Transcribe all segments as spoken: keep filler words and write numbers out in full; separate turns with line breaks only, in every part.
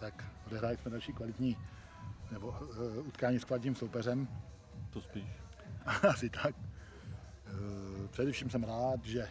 tak odehráli jsme další kvalitní nebo uh, utkání s kvalitním soupeřem.
To spíš.
Asi tak. Uh, především jsem rád, že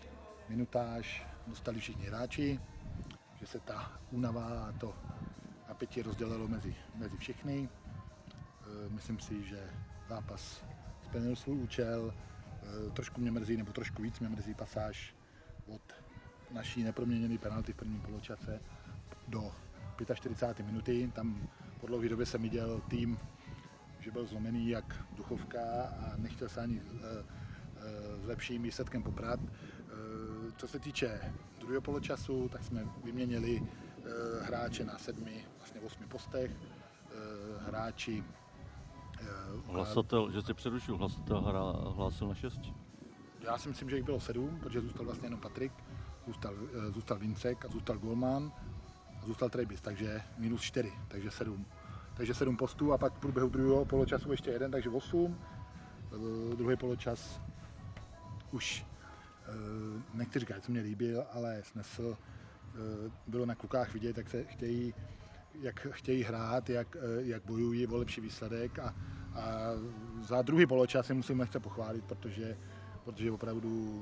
minutáž dostali všichni hráči, že se ta únava a to napětí rozdělilo mezi, mezi všechny. Uh, myslím si, že zápas splnil svůj účel. Uh, trošku mě mrzí, nebo trošku víc mě mrzí pasáž od naší neproměněné penalty v prvním poločase do čtyřicáté páté minuty. Tam po dlouhé době jsem viděl tým, že byl zlomený jak duchovka a nechtěl se ani uh, uh, s lepším výsledkem poprat. Uh, co se týče druhého poločasu, tak jsme vyměnili uh, hráče na sedmi, vlastně osmi postech. Uh, hráči
uh, Hlasatel, že se přerušil, hlasatel hra, hlásil na šest?
Já si myslím, že jich bylo sedm, protože zůstal vlastně jenom Patrik, zůstal, uh, zůstal Vincek a zůstal Golman a zůstal Trebis, takže minus čtyři, takže sedm. Takže sedm postů a pak v průběhu druhého poločasu ještě jeden, takže osm. Druhý poločas už, nechci říkat, co mě líbil, ale snesl, bylo na klukách vidět, jak se chtějí, jak chtějí hrát, jak, jak bojují o lepší výsledek a, a za druhý poločas se musím nechce pochválit, protože, protože opravdu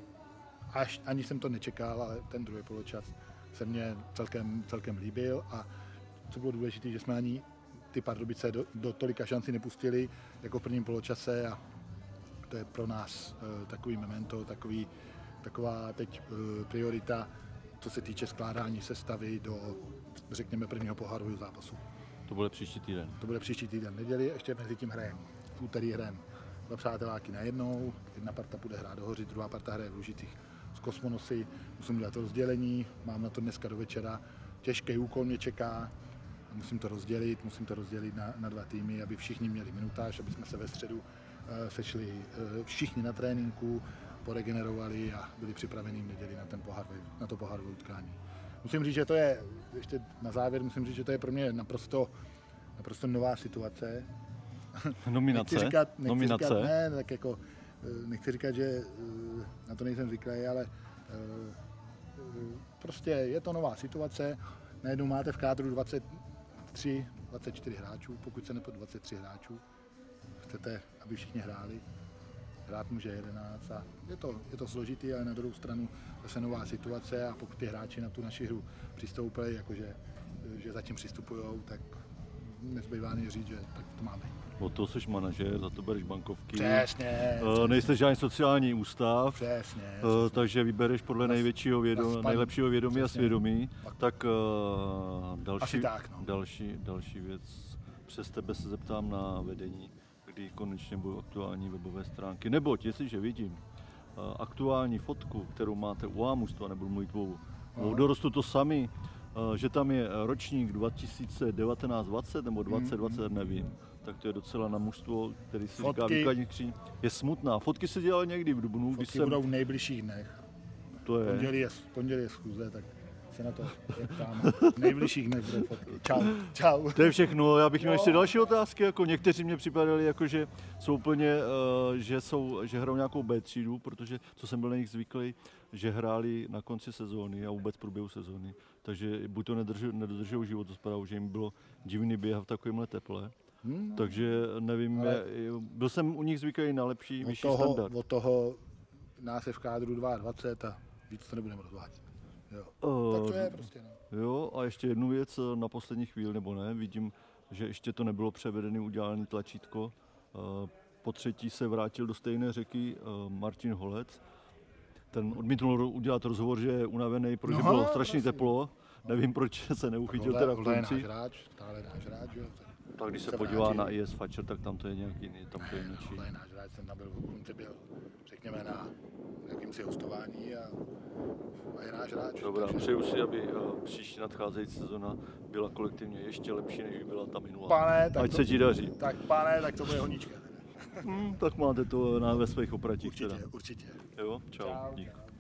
až ani jsem to nečekal, ale ten druhý poločas se mně celkem, celkem líbil a co bylo důležité, že jsme ani ty Pardubice do, do tolika šancí nepustili jako v prvním poločase a to je pro nás uh, takový memento, takový, taková teď uh, priorita, co se týče skládání sestavy do, řekněme, prvního pohárového zápasu.
To bude příští týden.
To bude příští týden. Neděli ještě mezi tím hrajeme. V úterý hrajeme dva přáteláky najednou, jedna parta bude hrát do Hořic, druhá parta hraje v Lužicích s Kosmonosy, musím dělat rozdělení, mám na to dneska do večera, těžký úkol mě čeká. Musím to rozdělit, musím to rozdělit na, na dva týmy, aby všichni měli minutáž, aby jsme se ve středu uh, sešli uh, všichni na tréninku, poregenerovali a byli připraveni v neděli na, ten pohár, na to pohárové utkání. Musím říct, že to je, ještě na závěr, musím říct, že to je pro mě naprosto, naprosto nová situace.
Nominace?
Nechci říkat, nechci
Nominace?
Říkat, ne, tak jako, nechci říkat, že uh, na to nejsem zvyklý, ale uh, uh, prostě je to nová situace. Najednou máte v kádru dvacet tři, dvacet čtyři hráčů, pokud se nepod dvacet tři hráčů. Chcete, aby všichni hráli. Hrát může jedenáct a je to, je to složitý, ale na druhou stranu zase nová situace a pokud ty hráči na tu naši hru přistoupili, jakože že zatím přistupujou, tak nezbývá než říct, že tak to máme.
Od toho jsi manažer, za to bereš bankovky.
Přesně.
Uh, nejste žádný sociální ústav.
Přesně.
Uh,
přesně.
Takže vybereš podle největšího vědomí, nejlepšího vědomí přesně. A svědomí. Pak. Tak uh, další,
tak, no.
další, další věc. Přes tebe se zeptám na vedení, kdy konečně budou aktuální webové stránky. Neboť, jestliže vidím uh, aktuální fotku, kterou máte u Ámustva, nebudu mluvit o no. dorostu to sami, uh, že tam je ročník dva tisíce devatenáct dvacet nebo dvacet dvacet, mm, nevím. Tak to je docela na mužstvo, který si
fotky,
říká výkladní skříň. Je smutná. Fotky se dělaly někdy v dubnu.
Fotky
když jsem...
budou v nejbližších dnech.
To je.
Pondělí je, pondělí je schůze, tak se na to zeptám. V nejbližších dnech budou fotky. Čau. Čau.
To je všechno. Já bych měl ještě další otázky. Jako někteří mě připadali, jako, že jsou úplně, uh, že, jsou, že hrajou nějakou B třídu, protože, co jsem byl na nich zvyklý, že hráli na konci sezóny a vůbec v průběhu sezóny. Takže buď to nedodržují životospravu, že jim bylo divný běhat v takovémhle teple. Hmm. Takže nevím, ale je, byl jsem u nich zvyklý na lepší, vyšší
toho,
standard.
Od toho nás je v kádru dvacet dva a víc to nebudeme rozvádět. Jo. Uh, tak to je prostě. No.
Jo, a ještě jednu věc na poslední chvíli, nebo ne, vidím, že ještě to nebylo převedené, udělané tlačítko. Uh, po třetí se vrátil do stejné řeky uh, Martin Holec. Ten odmítnul udělat rozhovor, že je unavený, protože no, bylo strašně teplo. Nevím, proč se neuchytil teda v konci.
Tohle je náš hráč, stále náš hráč, jo.
Tak když se, se podívá vrátil na I S Fatcher, tak tam to je nějaký jiný, tam to je jiný.
Tohle je náš hráč, jsem tam byl v konci, byl, řekněme, na jakýmsi hostování a, a je náš hráč.
Dobrá,
takže...
přeju si, aby příští nadcházející sezona byla kolektivně ještě lepší, než byla ta minulá.
Pane,
ať to, se ti daří.
Tak pane, tak to bude honíčka.
hmm, tak máte to na, ve svých opratích.
Určitě,
teda.
určitě.
Jo, čau,
čau.
dík.